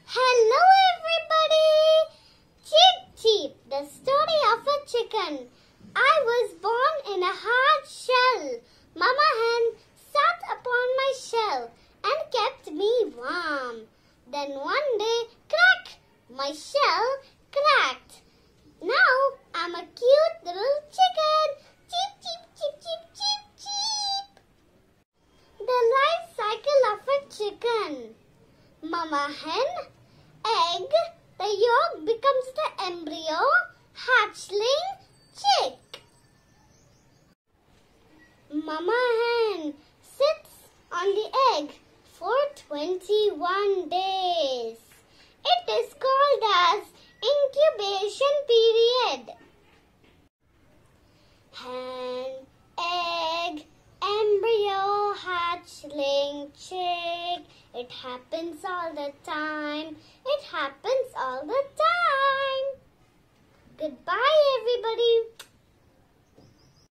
Hello everybody! Cheep Cheep, the story of a chicken. I was born in a hard shell. Mama hen sat upon my shell and kept me warm. Then one day, crack! My shell cracked. Now I'm a cute little chicken. Cheep cheep cheep cheep cheep cheep. The life cycle of a chicken. Mama hen, egg, the yolk becomes the embryo, hatchling, chick. Mama hen sits on the egg for 21 days. It is called as incubation period. Hen, egg, embryo, hatchling, chick. It happens all the time. It happens all the time. Goodbye, everybody.